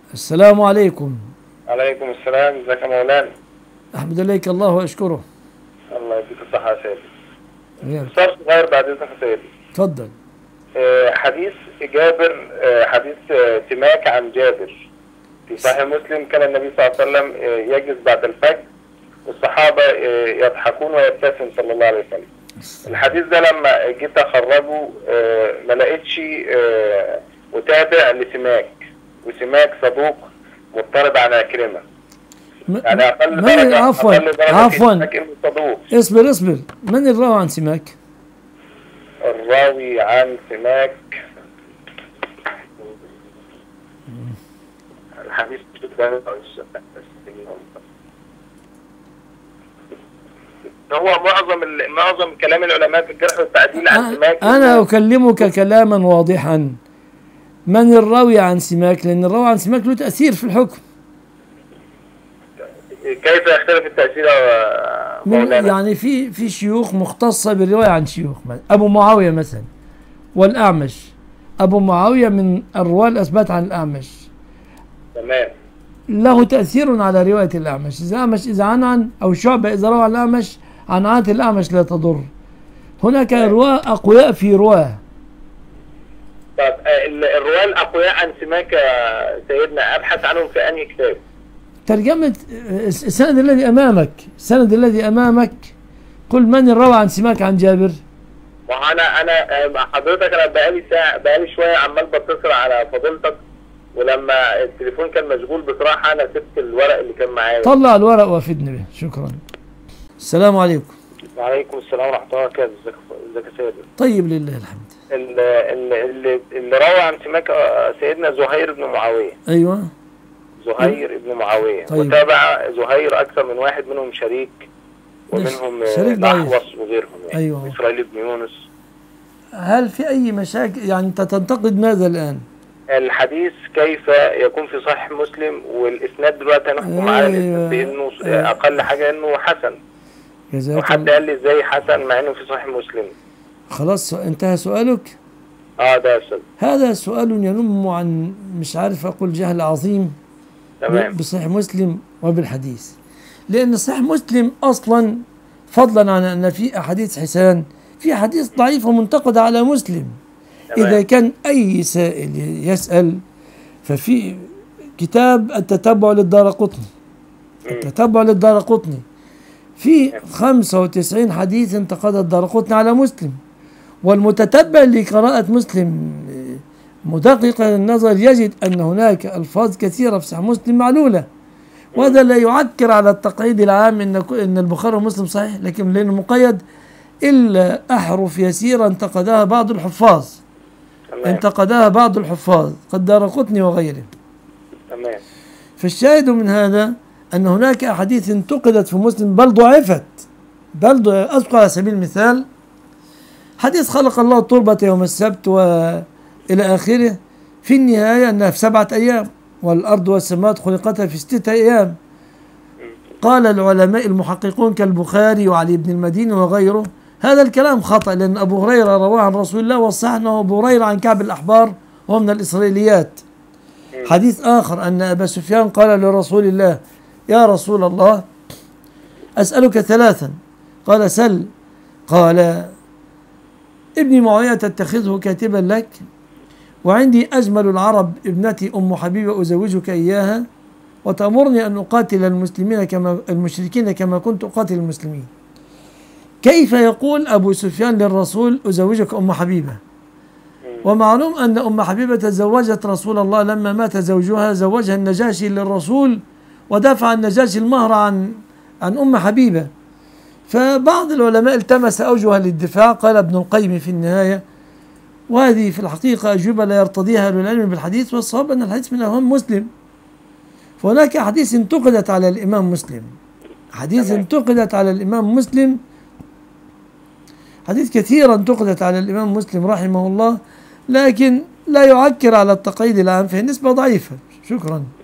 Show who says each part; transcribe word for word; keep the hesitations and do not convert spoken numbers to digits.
Speaker 1: السلام عليكم.
Speaker 2: عليكم السلام، ازيك يا مولانا؟
Speaker 1: أحمد إليك الله وأشكره.
Speaker 2: الله يديك الصحة يا سيدي.
Speaker 1: وياك.
Speaker 2: استفسار صغير بعد اذنك يا سيدي.
Speaker 1: تفضل.
Speaker 2: آه، حديث جابر، آه، حديث آه، سماك عن جابر في صحيح مسلم. كان النبي صلى الله عليه وسلم آه، يجلس بعد الفجر والصحابة آه، يضحكون ويبتسم صلى الله عليه وسلم. الحديث ده لما جيت اخرجه آه، ما لقيتش آه، متابع لسماك، وسماك صدوق مضطرب عن عكرمة. يعني اقل
Speaker 1: من
Speaker 2: درجة
Speaker 1: عفوا
Speaker 2: اقل درجة
Speaker 1: عفوا
Speaker 2: في سماك انه صدوق.
Speaker 1: اصبر اصبر من الراوي عن سماك؟
Speaker 2: الراوي عن سماك الحديث هو معظم معظم كلام العلماء في الجرح والتعديل عن سماك.
Speaker 1: أنا أكلمك كلاما واضحا. من الراوي عن سماك؟ لأن الراوي عن سماك له تأثير في الحكم.
Speaker 2: كيف يختلف التأثير يا مولانا؟
Speaker 1: يعني في في شيوخ مختصة بالرواية عن شيوخ، أبو معاوية مثلا والأعمش. أبو معاوية من الرواة الأثبات عن الأعمش.
Speaker 2: تمام.
Speaker 1: له تأثير على رواية الأعمش. إذا الأعمش إذا عن عن أو شعبة إذا روى عن الأعمش، عنعنة الأعمش لا تضر. هناك رواة أقوياء في رواه.
Speaker 2: طب الرواة الأقوياء عن سماك سيدنا أبحث عنهم في أنهي كتاب؟
Speaker 1: ترجمة السند الذي أمامك، السند الذي أمامك. قل من الروى عن سماك عن جابر؟
Speaker 2: وأنا أنا حضرتك أنا بقالي ساعة بقالي شوية عمال بتصل على فضيلتك، ولما التليفون كان مشغول بصراحة أنا سبت الورق اللي كان معايا.
Speaker 1: طلع الورق وافدني به. شكرا. السلام عليكم.
Speaker 2: وعليكم السلام ورحمة الله وبركاته. ازيك يا سيدي؟
Speaker 1: طيب لله الحمد.
Speaker 2: اللي, اللي روى عن سماك سيدنا زهير بن معاوية.
Speaker 1: أيوه.
Speaker 2: زهير بن معاوية.
Speaker 1: طيب.
Speaker 2: وتابع زهير أكثر من واحد، منهم شريك ومنهم الأحوص وغيرهم يعني.
Speaker 1: أيوه.
Speaker 2: إسرائيل بن يونس.
Speaker 1: هل في أي مشاكل؟ يعني أنت تنتقد ماذا الآن؟
Speaker 2: الحديث كيف يكون في صحيح مسلم والإسناد دلوقتي هنحكم على الإسناد بأنه أقل حاجة إنه حسن. وحد قال لي إزاي حسن مع إنه في صحيح مسلم؟
Speaker 1: خلاص انتهى سؤالك؟
Speaker 2: اه ده أستاذ.
Speaker 1: هذا سؤال ينم عن مش عارف أقول جهل عظيم.
Speaker 2: تمام.
Speaker 1: بصحيح مسلم وبالحديث. لأن صحيح مسلم أصلا فضلا عن أن في أحاديث حسان، في أحاديث ضعيفة منتقدة على مسلم. تمام. إذا كان أي سائل يسأل ففي كتاب التتبع للدارقطني. التتبع للدارقطني في خمسة وتسعين حديث انتقد الدارقطني على مسلم. والمتتبع لقراءة مسلم مدقق النظر يجد أن هناك ألفاظ كثيرة في صحيح مسلم معلولة، وهذا لا يعكر على التقعيد العام إن إن البخاري ومسلم صحيح، لكن لأنه مقيد إلا أحرف يسيرة انتقدها بعض الحفاظ. انتقدها بعض الحفاظ قد دارقطني وغيره.
Speaker 2: تمام.
Speaker 1: فالشاهد من هذا أن هناك أحاديث انتقدت في مسلم بل ضعفت. بل ضعفت. أذكر على سبيل المثال حديث خلق الله التربة يوم السبت وإلى آخره، في النهاية أنها في سبعة أيام والأرض والسماوات خلقتها في ستة أيام. قال العلماء المحققون كالبخاري وعلي بن المديني وغيره هذا الكلام خطأ، لأن أبو هريرة رواه عن رسول الله والصحيح أنه أبو هريرة عن كعب الأحبار وهو من الإسرائيليات. حديث آخر أن أبا سفيان قال لرسول الله يا رسول الله أسألك ثلاثا، قال سل. قال ابني معاوية تتخذه كاتبا لك، وعندي أجمل العرب ابنتي أم حبيبة أزوجك إياها، وتأمرني أن أقاتل المسلمين كما المشركين كما كنت أقاتل المسلمين. كيف يقول أبو سفيان للرسول أزوجك أم حبيبة؟ ومعلوم أن أم حبيبة تزوجت رسول الله لما مات زوجها، زوجها النجاشي للرسول ودفع النجاشي المهر عن عن أم حبيبة. فبعض العلماء التمس أوجها للدفاع، قال ابن القيم في النهاية، وهذه في الحقيقة أجوبة لا يرتضيها أهل العلم بالحديث، والصواب أن الحديث من أهم مسلم. فهناك أحاديث انتقدت على الإمام مسلم، حديث انتقدت على الإمام مسلم، حديث كثيرة انتقدت على الإمام مسلم رحمه الله، لكن لا يعكر على التقييد العام، فهي نسبة ضعيفة. شكرا.